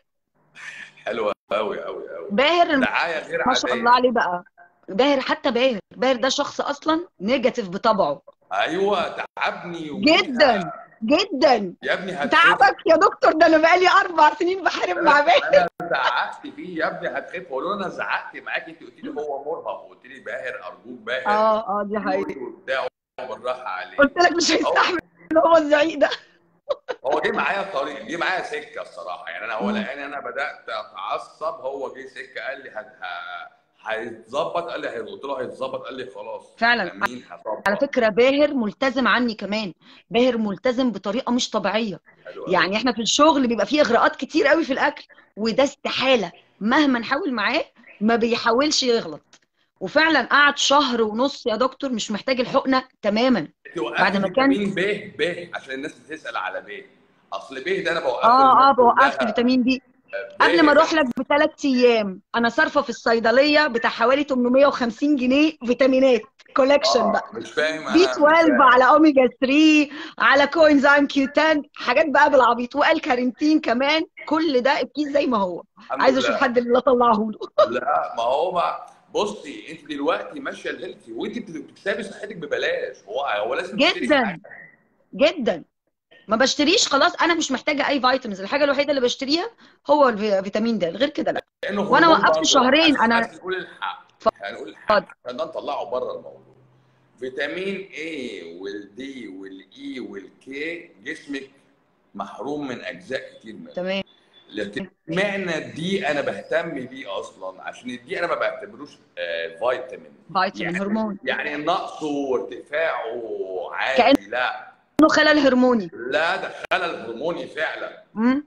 [SPEAKER 2] حلوه قوي قوي قوي.
[SPEAKER 1] باهر
[SPEAKER 2] دعايه غير
[SPEAKER 1] ما شاء الله
[SPEAKER 2] عاديه.
[SPEAKER 1] عليه بقى. باهر حتى باهر باهر ده شخص اصلا نيجاتيف بطبعه.
[SPEAKER 2] ايوه تعبني يوميها.
[SPEAKER 1] جدا جدا.
[SPEAKER 2] يا ابني هتخف.
[SPEAKER 1] تعبك يا دكتور، ده انا بقالي اربع سنين بحارب مع
[SPEAKER 2] انا
[SPEAKER 1] باهر.
[SPEAKER 2] انا زعقت فيه يا ابني هتخف، اقول له انا زعقت معاك، انت قلت لي هو مرهق، قلت لي باهر ارجوك باهر
[SPEAKER 1] اه اه دي حقيقة.
[SPEAKER 2] وبتاع بالراحه عليه.
[SPEAKER 1] قلت لك مش
[SPEAKER 2] هو
[SPEAKER 1] هيستحمل هو الزعيق ده.
[SPEAKER 2] هو جه معايا الطريق، جه معايا سكه الصراحه، يعني انا هو
[SPEAKER 1] مم.
[SPEAKER 2] لقاني انا بدات اتعصب، هو جه سكه قال لي هت... ه- هيتظبط، قال لي قلت له هيتظبط، قال لي خلاص
[SPEAKER 1] فعلا.
[SPEAKER 2] امين
[SPEAKER 1] على
[SPEAKER 2] هظبط.
[SPEAKER 1] فكره باهر ملتزم عني كمان، باهر ملتزم بطريقه مش طبيعيه.
[SPEAKER 2] حلو قوي.
[SPEAKER 1] يعني احنا في الشغل بيبقى فيه اغراءات كتير قوي في الاكل، وده استحاله مهما نحاول معاه ما بيحاولش يغلط. وفعلا قعد شهر ونص يا دكتور مش محتاج الحقنه تماما
[SPEAKER 2] انت
[SPEAKER 1] بعد
[SPEAKER 2] وقفت
[SPEAKER 1] ما كان.
[SPEAKER 2] فيتامين ب ب عشان الناس بتسال على ب. اصل ب ده انا بوقفه
[SPEAKER 1] اه
[SPEAKER 2] للناس
[SPEAKER 1] اه وقفت
[SPEAKER 2] كلها.
[SPEAKER 1] فيتامين بي
[SPEAKER 2] ب
[SPEAKER 1] قبل ما اروح
[SPEAKER 2] ده
[SPEAKER 1] لك بثلاث ايام. انا صارفه في الصيدليه بتاع حوالي ثمانمائة وخمسين جنيه فيتامينات كولكشن
[SPEAKER 2] اه
[SPEAKER 1] بقى،
[SPEAKER 2] مش فاهم،
[SPEAKER 1] بي
[SPEAKER 2] انا مش
[SPEAKER 1] اتناشر
[SPEAKER 2] فاهم.
[SPEAKER 1] على اوميجا تلاتة على كوينزايم كيو عشرة، حاجات بقى بالعبيط، وقال كارنتين كمان. كل ده الكيس زي ما هو،
[SPEAKER 2] الحمد
[SPEAKER 1] عايزه اشوف
[SPEAKER 2] لله.
[SPEAKER 1] حد اللي اطلعه له.
[SPEAKER 2] لا ما هو ما بصي، انت دلوقتي ماشيه الهيلثي وانت بتكسبي صحتك ببلاش، هو هو لازم تشتري
[SPEAKER 1] جدا
[SPEAKER 2] حاجه.
[SPEAKER 1] جدا. ما بشتريش خلاص، انا مش محتاجه اي فيتامينز، الحاجه الوحيده اللي بشتريها هو الفيتامين د، غير كده لا.
[SPEAKER 2] لانه
[SPEAKER 1] وانا
[SPEAKER 2] هرمون
[SPEAKER 1] وقفت
[SPEAKER 2] برضه،
[SPEAKER 1] شهرين
[SPEAKER 2] عايز
[SPEAKER 1] انا.
[SPEAKER 2] عايز نقول الحق، هنقول الحق
[SPEAKER 1] اتفضل.
[SPEAKER 2] عشان ده نطلعه بره الموضوع. فيتامين A والدي والاي والكي جسمك محروم من اجزاء كتير منه.
[SPEAKER 1] تمام.
[SPEAKER 2] لكن معنى الدي انا بهتم بيه اصلا، عشان الدي انا ما بعتبروش آه فيتامين.
[SPEAKER 1] فيتامين
[SPEAKER 2] يعني
[SPEAKER 1] هرمون،
[SPEAKER 2] يعني نقصه وارتفاعه
[SPEAKER 1] كانه
[SPEAKER 2] عادي، لا.
[SPEAKER 1] خلل هرموني.
[SPEAKER 2] لا ده خلل هرموني فعلا.
[SPEAKER 1] امم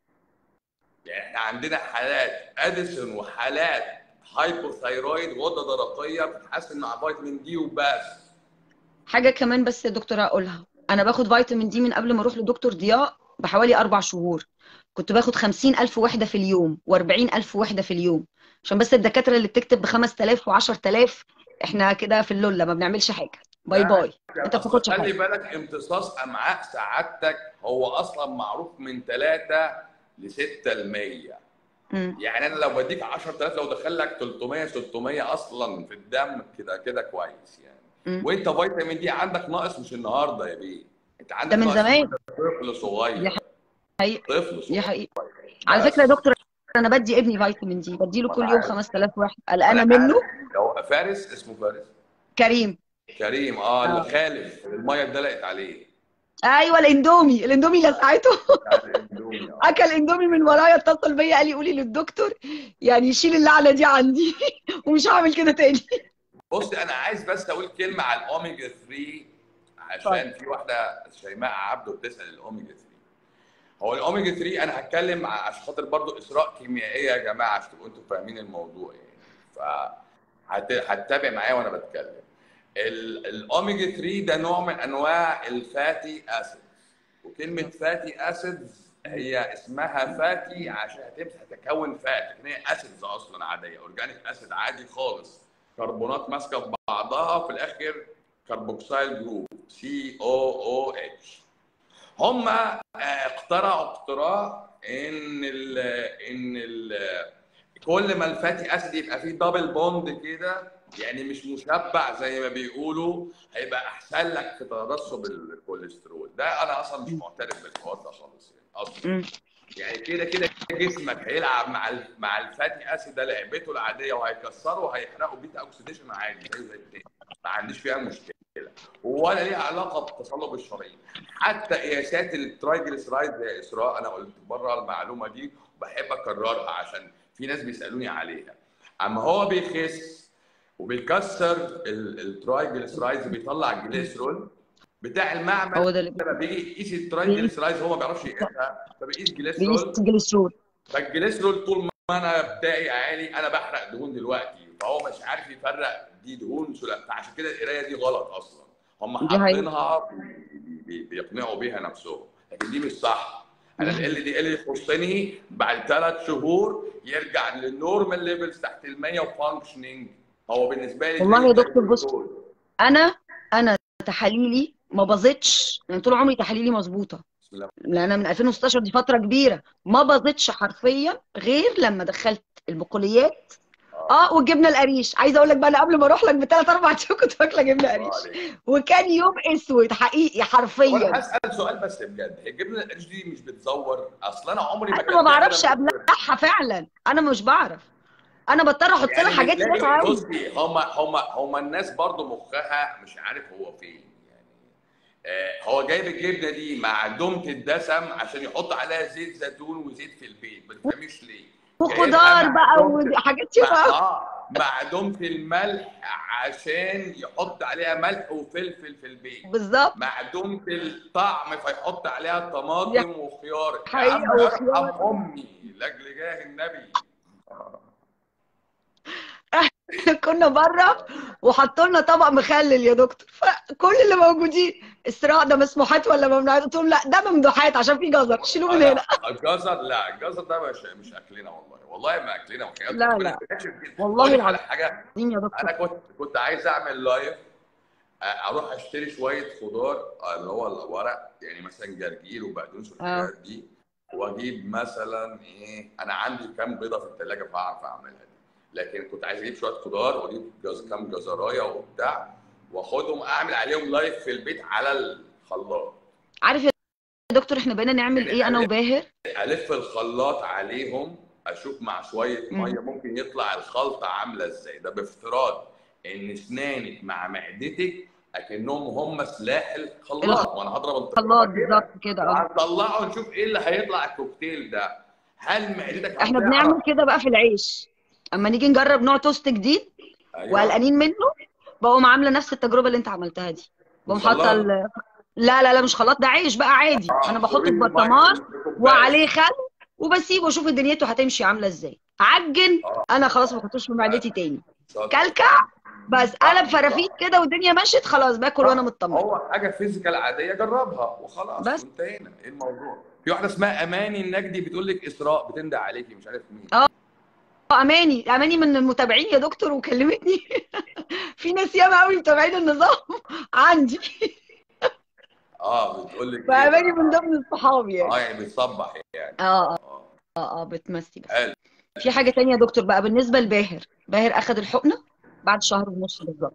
[SPEAKER 2] يعني احنا عندنا حالات اديسون وحالات هايبوثايرويد غده درقيه بتتحسن مع فيتامين دي وبس.
[SPEAKER 1] حاجه كمان بس يا دكتور هقولها، انا باخد فيتامين دي من قبل ما اروح لدكتور ضياء بحوالي اربع شهور. كنت باخد خمسين الف وحده في اليوم واربعين الف وحده في اليوم، عشان بس الدكاتره اللي بتكتب ب خمس تلاف وعشر تلاف احنا كده في اللولة ما بنعملش حاجه، باي
[SPEAKER 2] لا
[SPEAKER 1] باي، انت ما
[SPEAKER 2] اصل
[SPEAKER 1] بتاخدش
[SPEAKER 2] خلي
[SPEAKER 1] حاجه.
[SPEAKER 2] بالك امتصاص امعاء سعادتك هو اصلا معروف من ثلاثة ل ستة بالمية.
[SPEAKER 1] امم
[SPEAKER 2] يعني انا لو بديك عشرة آلاف، لو دخل لك ثلاثمية ستمية اصلا في الدم كده كده كويس يعني.
[SPEAKER 1] امم
[SPEAKER 2] وانت فيتامين دي عندك ناقص مش النهارده يا بيه، انت
[SPEAKER 1] ده
[SPEAKER 2] عندك
[SPEAKER 1] من
[SPEAKER 2] ناقص
[SPEAKER 1] زمان.
[SPEAKER 2] وانت طفل
[SPEAKER 1] دي
[SPEAKER 2] صغير.
[SPEAKER 1] حقيقه.
[SPEAKER 2] طفل
[SPEAKER 1] دي
[SPEAKER 2] صغير.
[SPEAKER 1] حقيقه. على فكره يا
[SPEAKER 2] بس
[SPEAKER 1] دكتور انا بدي ابني فيتامين دي، بدي له
[SPEAKER 2] ما انا
[SPEAKER 1] كل يوم
[SPEAKER 2] عارف،
[SPEAKER 1] خمس تلاف واحد،
[SPEAKER 2] ما
[SPEAKER 1] قلقانه
[SPEAKER 2] انا
[SPEAKER 1] منه.
[SPEAKER 2] عارف. هو فارس، اسمه فارس.
[SPEAKER 1] كريم.
[SPEAKER 2] كريم، اه اللي
[SPEAKER 1] اه
[SPEAKER 2] خالف الميه اتدلقت عليه.
[SPEAKER 1] ايوه الاندومي، الاندومي لسعته.
[SPEAKER 2] بتاع الاندومي اه.
[SPEAKER 1] اكل اندومي من ورايا، اتصل بيا قال لي قولي للدكتور يعني يشيل اللعنه دي عندي ومش هعمل كده تاني.
[SPEAKER 2] بص انا عايز بس اقول كلمه على الاوميجا ثلاثة،
[SPEAKER 1] اتفضل.
[SPEAKER 2] عشان في واحده شيماء عبده بتسال الاوميجا ثلاثة. هو الاوميجا ثلاثة انا هتكلم عشان خاطر برضو اسراء كيميائيه يا جماعه، عشان تبقوا انتوا فاهمين الموضوع يعني. ف هتتابع معايا وانا بتكلم. ال- الاوميجا ثلاثة ده نوع من انواع الفاتي اسيد، وكلمه فاتي اسيد هي اسمها فاتي عشان هتمسح تكون فات، لكن هي اسيدز اصلا عاديه، اورجانيك اسيد عادي خالص، كربونات ماسكه في بعضها وفي الاخر كربوكسيل جروب سي او او اتش. هم اخترعوا اختراع ان ال ان ال كل ما الفاتي اسيد يبقى فيه دبل بوند كده، يعني مش مشبع زي ما بيقولوا، هيبقى احسن لك في ترسب الكوليسترول. ده انا اصلا مش معترف بالحوار ده خالص يعني اصلا.
[SPEAKER 1] امم
[SPEAKER 2] يعني كده كده جسمك هيلعب مع ال مع الفاتي اسيد ده لعبته العاديه، وهيكسره وهيحرقه بيتا اوكسيديشن عادي زي زي التاني، ما عنديش فيها مشكله، ولا ليه علاقه بالتصلب الشرايين. حتى قياسات الترايجليسرايد يا اسراء، انا قلت بره المعلومه دي وبحب اكررها عشان في ناس بيسالوني عليها. اما هو بيخس وبيكسر الترايجليسرايدز بيطلع الجليسرول بتاع المعمل،
[SPEAKER 1] هو ده اللي
[SPEAKER 2] لما بيجي يقيس
[SPEAKER 1] بيقيس
[SPEAKER 2] الترايجليسرايدز هو ما بيعرفش يقيسها، فبيقيس
[SPEAKER 1] بيقيس
[SPEAKER 2] جليسرول.
[SPEAKER 1] الجليسرول.
[SPEAKER 2] فالجليسرول طول ما انا بتاعي عالي انا بحرق دهون دلوقتي، فهو مش عارف يفرق دي دهون سلام، فعشان كده القرايه دي غلط اصلا، هم
[SPEAKER 1] دي حقيقة.
[SPEAKER 2] حاطينها بي- بي- بيقنعوا بيها نفسهم، لكن دي مش صح. انا
[SPEAKER 1] دي
[SPEAKER 2] ال
[SPEAKER 1] حقيقة.
[SPEAKER 2] دي ال يخصني بعد ثلاث شهور يرجع للنورمال ليفلز تحت ال مية وفانكشنينج، هو بالنسبه لي
[SPEAKER 1] والله
[SPEAKER 2] زي
[SPEAKER 1] يا
[SPEAKER 2] زي
[SPEAKER 1] دكتور بص،
[SPEAKER 2] الجلوكوز.
[SPEAKER 1] انا انا تحاليلي ما باظتش، يعني طول عمري تحاليلي مظبوطه،
[SPEAKER 2] بسم الله.
[SPEAKER 1] لان انا من الفين وستاشر دي فتره كبيره ما باظتش حرفيا غير لما دخلت البقوليات.
[SPEAKER 2] اه
[SPEAKER 1] اه والجبنه القريش، عايزه اقول لك بقى انا قبل ما اروح لك بثلاث اربع شهور كنت واكله جبنه
[SPEAKER 2] الله
[SPEAKER 1] قريش،
[SPEAKER 2] عليك.
[SPEAKER 1] وكان يوم اسود حقيقي
[SPEAKER 2] طب انا
[SPEAKER 1] حرفيا.
[SPEAKER 2] هسال سؤال بس بجد، هي الجبنه القريش دي مش بتزور؟ اصل انا عمري ما
[SPEAKER 1] انا ما
[SPEAKER 2] اكلتها غير
[SPEAKER 1] بعرفش
[SPEAKER 2] لما كبرت.
[SPEAKER 1] ابلعها فعلا، انا مش بعرف، انا بضطر احط لها
[SPEAKER 2] يعني
[SPEAKER 1] حاجات
[SPEAKER 2] بتلاقي،
[SPEAKER 1] ياما قوي.
[SPEAKER 2] بصي هم هم هم الناس برضو مخها مش عارف هو فين يعني. آه هو جايب الجبنه دي معدومه الدسم عشان يحط عليها زيت زيتون وزيت في البيت، ما تفهميش ليه. جايبها
[SPEAKER 1] وخضار بقى
[SPEAKER 2] معدومه
[SPEAKER 1] وحاجات
[SPEAKER 2] مع
[SPEAKER 1] شبه.
[SPEAKER 2] اه معدومه الملح عشان يحط عليها ملح وفلفل في البيت،
[SPEAKER 1] بالظبط.
[SPEAKER 2] معدومه الطعم فيحط عليها
[SPEAKER 1] دي
[SPEAKER 2] طماطم وخيار. يا
[SPEAKER 1] حقيقه،
[SPEAKER 2] عم
[SPEAKER 1] وخيار.
[SPEAKER 2] ارحم امي لاجل جاه النبي.
[SPEAKER 1] كنا بره وحطوا لنا طبق مخلل يا دكتور، فكل اللي موجودين اسراء ده مسموحات ولا ممنوعات؟ قلت لهم لا ده ممدوحات عشان في جزر، شيلوه
[SPEAKER 2] اه
[SPEAKER 1] من هنا.
[SPEAKER 2] لا الجزر، لا الجزر ده مش مش اكلنا والله، والله ما اكلنا وحياة
[SPEAKER 1] لا
[SPEAKER 2] ربنا
[SPEAKER 1] لا
[SPEAKER 2] بنكشف كده. اقول
[SPEAKER 1] والله
[SPEAKER 2] لك على
[SPEAKER 1] العظيم
[SPEAKER 2] حاجه،
[SPEAKER 1] يا دكتور.
[SPEAKER 2] انا كنت كنت عايز اعمل لايف، اروح اشتري شويه خضار اللي هو الورق، يعني مثلا جرجير وبقدونس
[SPEAKER 1] اه
[SPEAKER 2] والحاجات دي، واجيب مثلا ايه، انا عندي كام بيضه في الثلاجه فاعرف اعملها دي، لكن كنت عايز اجيب شويه خضار واجيب جز كام جزرايه وبتاع، واخدهم اعمل عليهم لايف في البيت على الخلاط.
[SPEAKER 1] عارف يا دكتور احنا بقينا نعمل
[SPEAKER 2] يعني
[SPEAKER 1] ايه انا وباهر؟
[SPEAKER 2] الف الخلاط عليهم، اشوف مع شويه
[SPEAKER 1] مم.
[SPEAKER 2] ميه ممكن يطلع الخلطه عامله ازاي، ده بافتراض ان اسنانك مع معدتك اكنهم هم سلاح الخلاط، وانا هضرب التجربه
[SPEAKER 1] الخلاط بالظبط
[SPEAKER 2] كده
[SPEAKER 1] كده. اه
[SPEAKER 2] وهنطلعه ونشوف ايه اللي هيطلع الكوكتيل ده. هل معدتك
[SPEAKER 1] احنا
[SPEAKER 2] هتعرف؟
[SPEAKER 1] بنعمل كده بقى في العيش، اما نيجي نجرب نوع توست جديد
[SPEAKER 2] ايوه
[SPEAKER 1] وقلقانين منه، بقوم عامله نفس التجربه اللي انت عملتها دي. بقوم حاطه
[SPEAKER 2] الخلاط.
[SPEAKER 1] ال... لا لا لا مش خلاط، ده عيش بقى عادي، انا
[SPEAKER 2] اه
[SPEAKER 1] بحطه
[SPEAKER 2] شربين
[SPEAKER 1] في
[SPEAKER 2] الميه
[SPEAKER 1] برطمان
[SPEAKER 2] بكوبايه.
[SPEAKER 1] وعليه خل وبسيبه اشوف دنيته هتمشي عامله ازاي. عجن
[SPEAKER 2] اه
[SPEAKER 1] انا خلاص ما بحطوش في معدتي تاني.
[SPEAKER 2] شاطر
[SPEAKER 1] كلكع
[SPEAKER 2] صح
[SPEAKER 1] بس قلب
[SPEAKER 2] صح
[SPEAKER 1] فرافيت
[SPEAKER 2] صح
[SPEAKER 1] كده والدنيا مشيت خلاص، باكل وانا
[SPEAKER 2] صح.
[SPEAKER 1] مطمنه.
[SPEAKER 2] هو حاجه فيزيكال عاديه جربها وخلاص
[SPEAKER 1] بس
[SPEAKER 2] وانتهينا، ايه الموضوع؟ في واحده اسمها اماني النجدي بتقول لك اسراء بتندى عليكي مش عارف مين.
[SPEAKER 1] اه اماني، اماني من المتابعين يا دكتور وكلمتني. في ناس ياما قوي متابعين النظام عندي.
[SPEAKER 2] اه بتقول لك ايه
[SPEAKER 1] فاماني من
[SPEAKER 2] بقى؟
[SPEAKER 1] ضمن الصحاب يعني.
[SPEAKER 2] اه يعني بتصبح يعني.
[SPEAKER 1] اه
[SPEAKER 2] اه
[SPEAKER 1] اه
[SPEAKER 2] اه
[SPEAKER 1] اه اه بتمسي بس.
[SPEAKER 2] حلو.
[SPEAKER 1] في حاجه تانية يا دكتور بقى بالنسبه لباهر. باهر اخد الحقنه بعد شهر ونص بالظبط،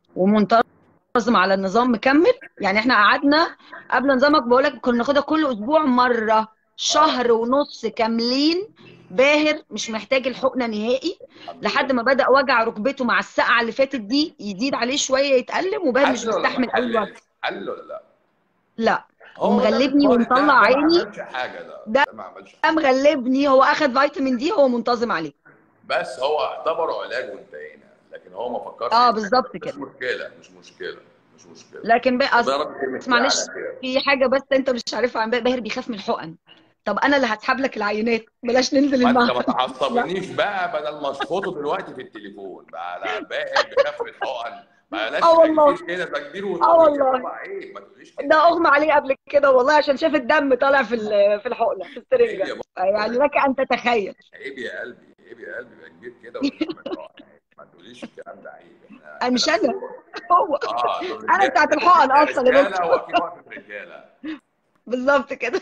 [SPEAKER 1] ومنتظم على النظام مكمل. يعني احنا قعدنا قبل نظامك بقولك كنا ناخدها كل اسبوع مره،
[SPEAKER 2] اه
[SPEAKER 1] شهر ونص كاملين. باهر مش محتاج الحقنه نهائي،
[SPEAKER 2] الحمد
[SPEAKER 1] لحد
[SPEAKER 2] لله.
[SPEAKER 1] ما بدأ وجع ركبته مع السقعه اللي فاتت دي يزيد عليه شويه يتألم، وباهر مش
[SPEAKER 2] حل ولا ما
[SPEAKER 1] مستحمل قوي الوجع.
[SPEAKER 2] حللش؟ حل ولا لا؟
[SPEAKER 1] لا
[SPEAKER 2] هو ده
[SPEAKER 1] ومغلبني
[SPEAKER 2] بالفاضي، ده
[SPEAKER 1] ومطلع
[SPEAKER 2] ده ما
[SPEAKER 1] عيني.
[SPEAKER 2] عملش حاجه، ده
[SPEAKER 1] ده
[SPEAKER 2] ده ما عملش حاجه.
[SPEAKER 1] مغلبني، هو اخد فيتامين دي، هو منتظم عليه.
[SPEAKER 2] بس هو اعتبره علاج وانتهينا، لكن هو ما فكرش
[SPEAKER 1] اه
[SPEAKER 2] يتعمل.
[SPEAKER 1] بالظبط
[SPEAKER 2] مش
[SPEAKER 1] كده.
[SPEAKER 2] مشكله مش مشكله مش مشكله.
[SPEAKER 1] لكن بقى
[SPEAKER 2] طب
[SPEAKER 1] أص-
[SPEAKER 2] يا رب تمشي
[SPEAKER 1] معلش،
[SPEAKER 2] على خير.
[SPEAKER 1] في حاجه بس انت مش عارفها عن باهر، بيخاف من الحقن. طب انا اللي هسحب لك العينات، بلاش ننزل
[SPEAKER 2] ما انت ما
[SPEAKER 1] المعهد. لا
[SPEAKER 2] تعصبنيش بقى، بدل ما اشفطه دلوقتي في التليفون بقى لا باهر بخف الحقن،
[SPEAKER 1] اه
[SPEAKER 2] بلاش
[SPEAKER 1] والله.
[SPEAKER 2] تجديد كده، تجديد
[SPEAKER 1] اه
[SPEAKER 2] وتوليد يا
[SPEAKER 1] والله
[SPEAKER 2] بابا عيب، ما تقوليش
[SPEAKER 1] ده
[SPEAKER 2] كده عيب.
[SPEAKER 1] اغمى عليه قبل كده والله عشان شاف الدم طالع في ال- في الحقنه في
[SPEAKER 2] عيب
[SPEAKER 1] السرنجه.
[SPEAKER 2] يا
[SPEAKER 1] يعني
[SPEAKER 2] بابا،
[SPEAKER 1] لك ان تتخيل.
[SPEAKER 2] عيب يا قلبي، عيب يا قلبي بقى كبير كده ويخاف من الحقن، عيب. ما تقوليش الكلام ده عيب، احنا
[SPEAKER 1] أنا مش
[SPEAKER 2] عندنا
[SPEAKER 1] انا،
[SPEAKER 2] اصول.
[SPEAKER 1] هو.
[SPEAKER 2] اه دول
[SPEAKER 1] انا
[SPEAKER 2] رجاله،
[SPEAKER 1] بتاعت الحقن
[SPEAKER 2] احنا
[SPEAKER 1] اصلا يا
[SPEAKER 2] رجاله
[SPEAKER 1] دكتور.
[SPEAKER 2] واقفين وقفه رجاله.
[SPEAKER 1] بالظبط كده.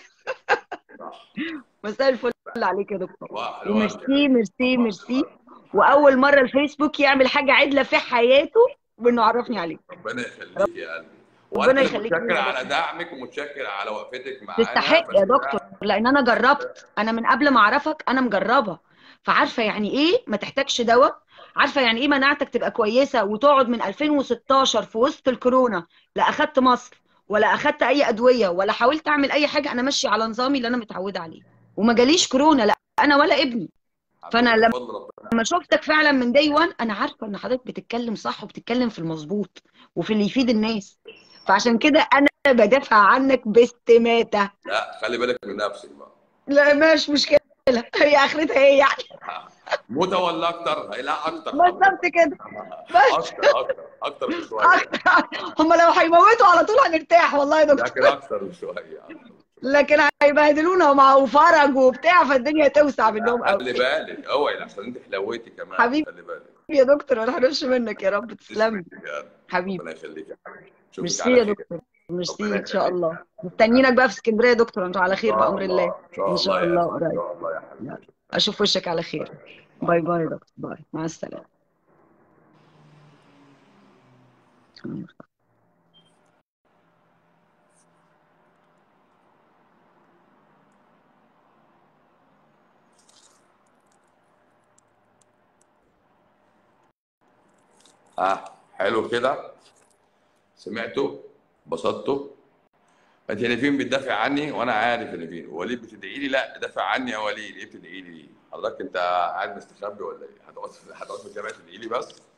[SPEAKER 2] صح.
[SPEAKER 1] مساء الفل عليك يا دكتور.
[SPEAKER 2] صباح الورد يا
[SPEAKER 1] وميرسي
[SPEAKER 2] بنت.
[SPEAKER 1] ميرسي
[SPEAKER 2] صباح
[SPEAKER 1] ميرسي.
[SPEAKER 2] الورد.
[SPEAKER 1] واول مره الفيسبوك يعمل حاجه عدله في حياته بانه عرفني عليك.
[SPEAKER 2] ربنا يخليك يا قلبي، وانا
[SPEAKER 1] ربنا
[SPEAKER 2] اللي
[SPEAKER 1] يخليك
[SPEAKER 2] متشكر
[SPEAKER 1] لينا يا
[SPEAKER 2] على
[SPEAKER 1] دكتور.
[SPEAKER 2] دعمك ومتشكر على وقفتك معانا،
[SPEAKER 1] تستحق
[SPEAKER 2] بس
[SPEAKER 1] يا
[SPEAKER 2] ده
[SPEAKER 1] دكتور لان انا جربت، انا من قبل ما اعرفك انا مجربه، فعارفه يعني ايه ما تحتاجش دواء، عارفه يعني ايه مناعتك تبقى كويسه وتقعد من ألفين وستاشر في وسط الكورونا لا اخدت مصل ولا اخدت اي ادويه ولا حاولت اعمل اي حاجه، انا ماشيه على نظامي اللي انا متعوده عليه وما جاليش كورونا لا انا ولا ابني.
[SPEAKER 2] الحمد
[SPEAKER 1] فانا
[SPEAKER 2] لله بفضل ربنا.
[SPEAKER 1] لما شفتك فعلا من داي وان انا عارفه ان حضرتك بتتكلم صح وبتتكلم في المظبوط وفي اللي يفيد الناس،
[SPEAKER 2] الحمد
[SPEAKER 1] فعشان كده
[SPEAKER 2] لله.
[SPEAKER 1] انا بدافع عنك باستماته.
[SPEAKER 2] لا خلي بالك من نفسك بقى.
[SPEAKER 1] لا مش مشكله، هي اخرتها ايه يعني؟
[SPEAKER 2] موتة ولا اكتر؟ لا اكتر
[SPEAKER 1] بالظبط
[SPEAKER 2] حضرتك.
[SPEAKER 1] كده. بس
[SPEAKER 2] اكتر اكتر اكتر بشويه.
[SPEAKER 1] اكتر. هم لو هيموتوا على طول هنرتاح والله يا
[SPEAKER 2] لكن
[SPEAKER 1] دكتور.
[SPEAKER 2] اكتر بشويه اكتر بشويه.
[SPEAKER 1] لكن هيبهدلونا ومع وفرج وبتاع فالدنيا توسع منهم
[SPEAKER 2] لا
[SPEAKER 1] قوي.
[SPEAKER 2] خلي بالك اوعي عشان انت حلويتي كمان،
[SPEAKER 1] حبيبي
[SPEAKER 2] خلي بالك.
[SPEAKER 1] يا دكتور ما نحرمش منك يا رب،
[SPEAKER 2] تسلمي
[SPEAKER 1] تسلم لي.
[SPEAKER 2] بجد.
[SPEAKER 1] حبيبي.
[SPEAKER 2] ربنا يخليك يا حبيبي، اشوفك
[SPEAKER 1] ميرسي
[SPEAKER 2] على
[SPEAKER 1] يا
[SPEAKER 2] خير.
[SPEAKER 1] دكتور. ميرسي
[SPEAKER 2] ربنا
[SPEAKER 1] ان شاء
[SPEAKER 2] يخليك يا
[SPEAKER 1] الله.
[SPEAKER 2] حبيبي.
[SPEAKER 1] مستنيينك بقى في اسكندريه يا دكتور، انتوا على
[SPEAKER 2] ان
[SPEAKER 1] خير
[SPEAKER 2] شاء
[SPEAKER 1] بامر الله.
[SPEAKER 2] الله ان شاء
[SPEAKER 1] ان
[SPEAKER 2] الله
[SPEAKER 1] شاء
[SPEAKER 2] يا
[SPEAKER 1] الله
[SPEAKER 2] قلبي، ان
[SPEAKER 1] قريب.
[SPEAKER 2] شاء الله يا
[SPEAKER 1] يلا.
[SPEAKER 2] حبيبي.
[SPEAKER 1] اشوف وشك على خير.
[SPEAKER 2] مع
[SPEAKER 1] باي باي يا
[SPEAKER 2] السلامه.
[SPEAKER 1] دكتور، باي مع السلامه.
[SPEAKER 2] اه حلو كده، سمعته، انبسطته. انت نيفين بتدافع عني وانا عارف يا نيفين، وليد بتدعي لي، لا دافع عني يا وليد، ايه بتدعي لي ليه؟ حضرتك انت قاعد مستخبي ولا ايه؟ هتقعد هتقعد في جامعه النيلي بس؟